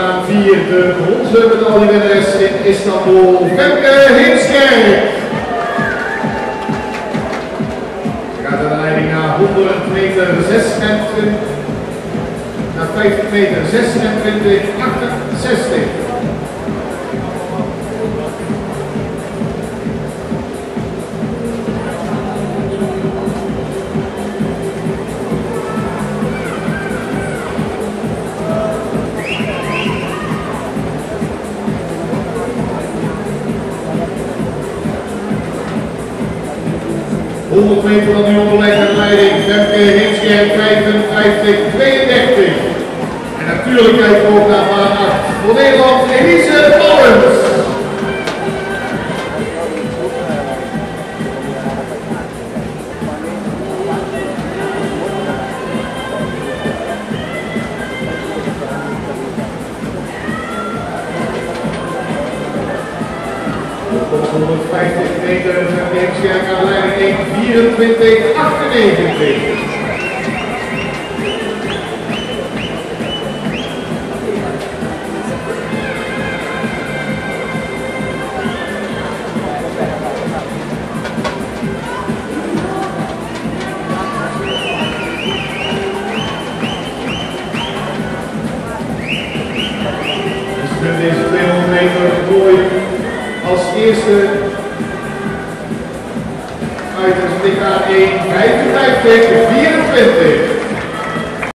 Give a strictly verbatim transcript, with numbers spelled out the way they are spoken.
baan vier, de bronzen medaillewinnares in Istanbul, Femke Heemskerk. Ze gaat aan de leiding naar honderd meter zesentwintig, naar vijftig meter zesentwintig achtenzestig. honderd meter dan nu onderweg naar de leiding, Femke Heemskerk vijfenvijftig tweeëndertig. En natuurlijk kijken we ook naar baan acht voor Nederland, Elise Pauwens. honderdvijftig meter van Heemskerk aan de leiding één vierentwintig achtennegentig. Dus deze tweehonderd meter mooi als eerste uit het N K één vijfenvijftig vierentwintig.